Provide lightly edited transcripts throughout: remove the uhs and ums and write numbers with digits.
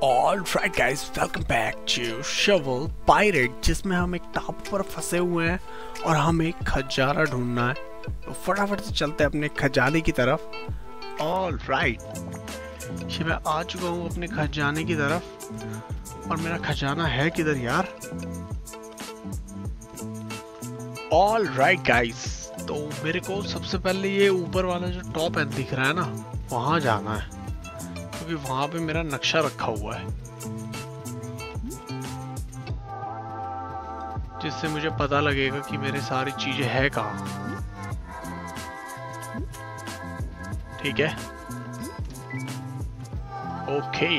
Alright guys, welcome back to Shovel Pirate, जिसमें हम एक टापू पर फंसे हुए हैं और हमें एक खजाना ढूंढना है। तो फटाफट से चलते हैं अपने खजाने की तरफ। Alright, ये मैं आ चुका हूँ अपने खजाने की तरफ। और मेरा खजाना है किधर यार? Alright guys, तो मेरे को सबसे पहले ये ऊपर वाला जो टॉप एंड दिख रहा है ना, वहाँ जाना है, क्योंकि वहां पे मेरा नक्शा रखा हुआ है, जिससे मुझे पता लगेगा कि मेरे सारी चीजें है कहाँ। ठीक है, ओके।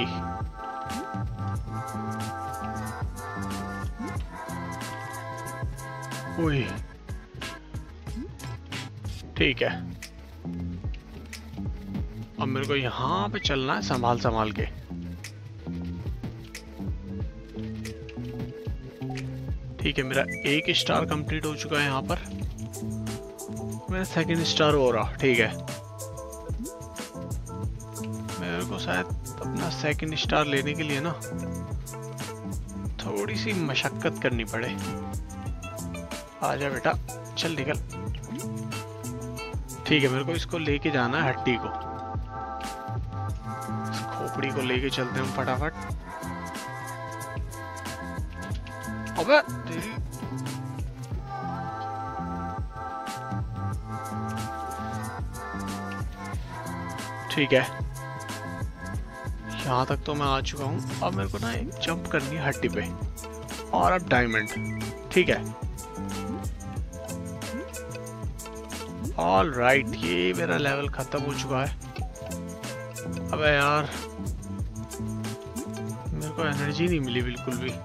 ओए, ठीक है। अब मेरे को यहाँ पे चलना है संभाल संभाल के। ठीक है, मेरा एक स्टार कंप्लीट हो चुका है यहाँ पर। मेरा सेकंड स्टार हो रहा। ठीक है, मेरे को शायद अपना सेकंड स्टार लेने के लिए ना थोड़ी सी मशक्कत करनी पड़े। आजा बेटा, चल निकल। ठीक है, मेरे को इसको लेके जाना है, हड्डी को, खोपड़ी को लेके चलते हैं हम फटाफट। अबे तेरी, ठीक है, यहाँ तक तो मैं आ चुका हूँ। अब मेरे को ना एक जंप करनी है हड्डी पे, और अब डायमंड। ठीक है, ऑल राइट, ये मेरा लेवल खत्म हो चुका है। अबे यार, मेरे को एनर्जी नहीं मिली बिल्कुल भी।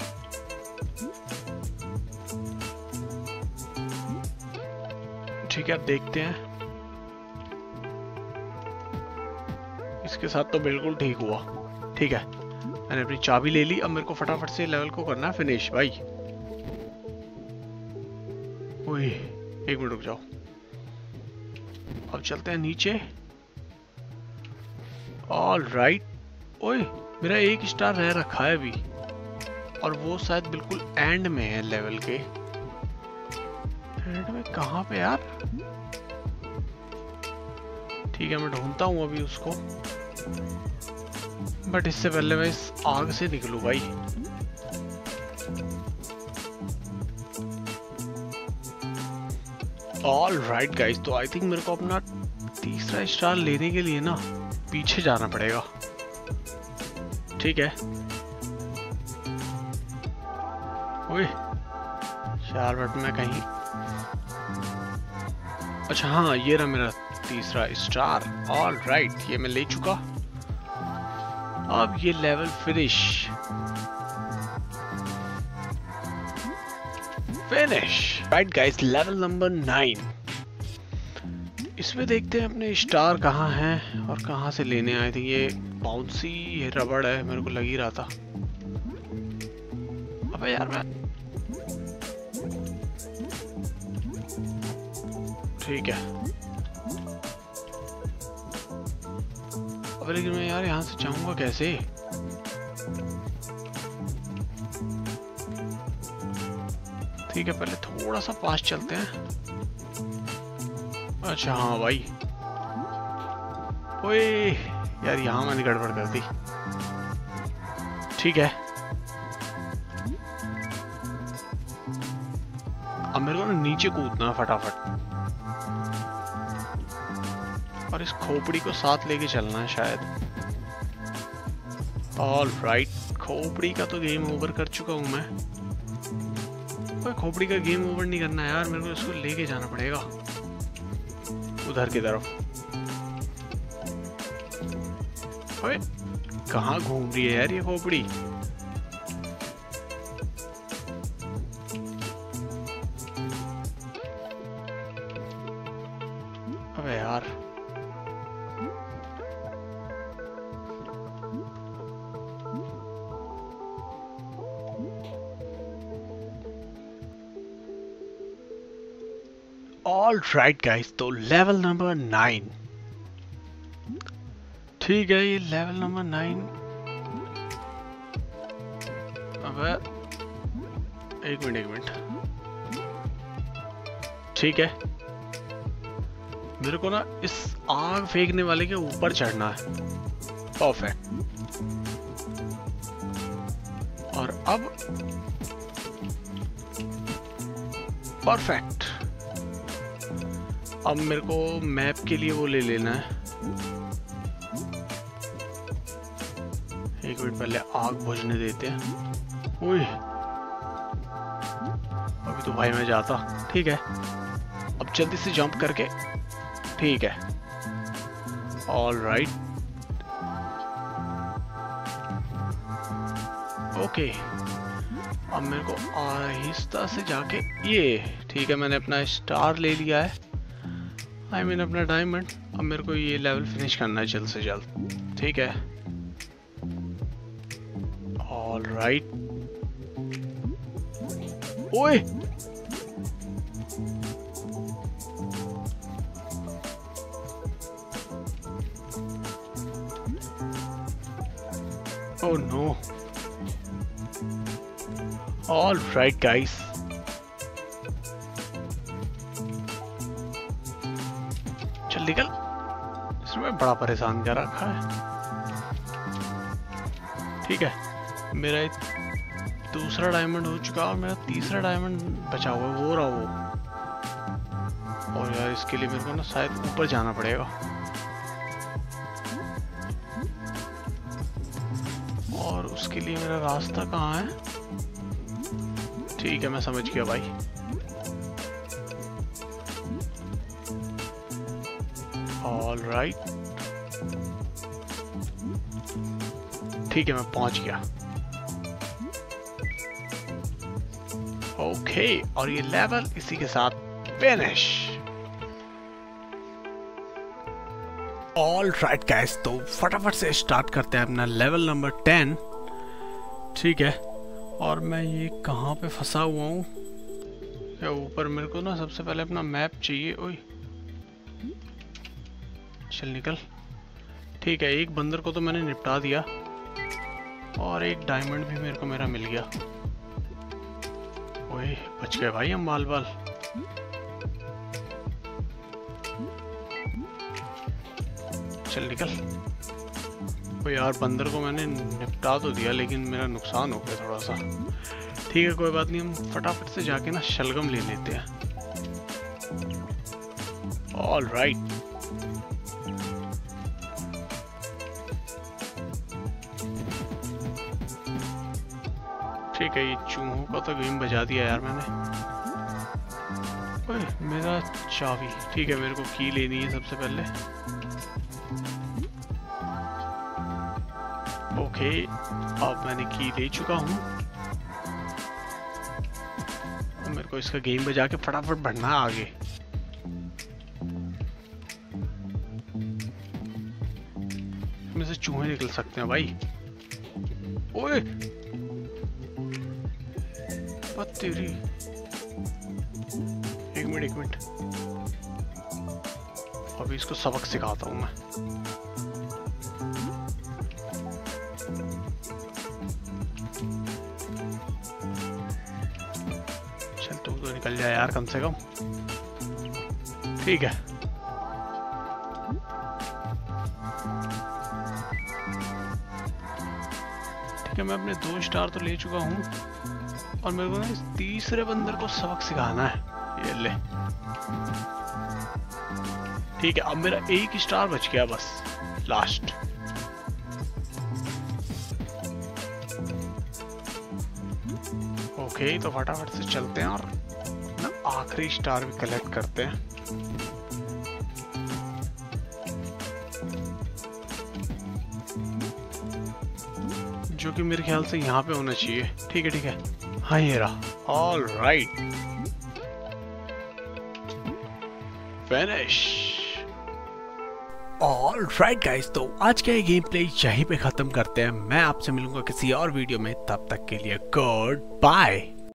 ठीक है, अब देखते हैं। इसके साथ तो बिल्कुल ठीक हुआ। ठीक है, मैंने अपनी चाबी ले ली। अब मेरे को फटाफट से लेवल को करना है फिनिश भाई। ओए, एक मिनट रुक जाओ। अब चलते हैं नीचे। All right. ओए, मेरा एक स्टार रह रखा है अभी, और वो शायद बिल्कुल एंड में है लेवल के। एंड में कहाँ पे यार? ठीक है, मैं ढूंढता हूँ अभी उसको, बट इससे पहले मैं इस आग से निकलूं भाई। ऑल राइट गाइस, तो आई थिंक मेरे को अपना तीसरा स्टार लेने के लिए ना पीछे जाना पड़ेगा। ठीक है, ओए यार, बट मैं कहीं, अच्छा हाँ, ये रहा मेरा तीसरा स्टार। ऑल राइट, ये मैं ले चुका। अब ये level finish. Right guys, level number 9। इसमें देखते हैं अपने स्टार कहाँ हैं और कहाँ से लेने आए थे। ये बाउंसी, ये रबड़ है, मेरे को लग ही रहा था। अबे यार मैं, ठीक है, अब लेकिन मैं यार यहाँ से जाऊंगा कैसे? ठीक है, पहले थोड़ा सा पास चलते हैं। अच्छा हाँ भाई, ओए यार, यहाँ मैंने गड़बड़ कर दी। ठीक है, अब मेरे को ना नीचे कूदना है फटाफट, और इस खोपड़ी को साथ लेके चलना है शायद। ऑल राइट, खोपड़ी का तो गेम ओवर कर चुका हूँ मैं। ओए, खोपड़ी का गेम ओवर नहीं करना यार, मेरे को इसको लेके जाना पड़ेगा उधर की तरफ। ओए, कहाँ घूम रही है यार ये खोपड़ी? अबे यार, ऑल राइट गाइस, तो लेवल नंबर 9। ठीक है, ये लेवल नंबर 9 अबे एक मिनट, ठीक है, मेरे को ना इस आग फेंकने वाले के ऊपर चढ़ना है। परफेक्ट। और अब परफेक्ट। अब मेरे को मैप के लिए वो ले लेना है। एक मिनट पहले आग बुझने देते हैं। ओए अभी तो भाई मैं जाता। ठीक है, अब जल्दी से जंप करके। ठीक है, ऑल राइट, ओके। अब मेरे को आहिस्ता से जाके ये, ठीक है, मैंने अपना स्टार ले लिया है, आई मीन अपना डायमंड। अब मेरे को ये लेवल फिनिश करना है जल्द से जल्द। ठीक है, ऑल राइट। ओए oh no, all right guys, चल निकल, इसमें बड़ा परेशान कर रखा है। ठीक है, मेरा दूसरा डायमंड हो चुका और मेरा तीसरा डायमंड बचा हुआ है, वो रहा वो। और यार इसके लिए मेरे को ना शायद ऊपर जाना पड़ेगा। और उसके लिए मेरा रास्ता कहाँ है? ठीक है, मैं समझ गया भाई। ऑल राइट, ठीक है, मैं पहुंच गया। ओके, और ये लेवल इसी के साथ फिनिश। ऑल राइट गाइस, तो फटाफट से स्टार्ट करते हैं अपना लेवल नंबर 10। ठीक है, और मैं ये कहाँ पे फंसा हुआ हूँ? क्या ऊपर मेरे को ना सबसे पहले अपना मैप चाहिए। ओए चल निकल। ठीक है, एक बंदर को तो मैंने निपटा दिया और एक डायमंड भी मेरे को मेरा मिल गया। ओए बच गए भाई हम बाल बाल। चल निकल। ओ यार, बंदर को मैंने निपटा तो दिया लेकिन मेरा नुकसान हो गया थोड़ा सा। ठीक है, कोई बात नहीं, हम फटाफट से जाके ना शलगम ले लेते हैं। ऑल राइट, ठीक है, ये चूहों का तो गेम बजा दिया यार मैंने। ओए मेरा चाबी। ठीक है, मेरे को की लेनी है सबसे पहले। ओके, अब मैंने की ले चुका हूँ। अब मेरे को इसका गेम बजा के फटाफट बढ़ना है आगे। इसमें से चूहे निकल सकते हैं भाई। ओए तेरी, एक मिनट, अभी इसको सबक सिखाता हूं मैं। चल तू तो निकल जाए यार कम से कम। ठीक है, ठीक है, मैं अपने 2 स्टार तो ले चुका हूँ और मेरे को ना इस तीसरे बंदर को सबक सिखाना है। ये ले। ठीक है, अब मेरा 1 स्टार बच गया बस, लास्ट। ओके, तो फटाफट से चलते हैं और ना आखिरी स्टार भी कलेक्ट करते हैं। जो कि मेरे ख्याल से यहाँ पे होना चाहिए। ठीक है, ठीक है, हाँ ये रहा। All right, finish. All right guys, तो आज का ये गेम प्ले यहीं पे खत्म करते हैं। मैं आपसे मिलूंगा किसी और वीडियो में, तब तक के लिए गुड बाय।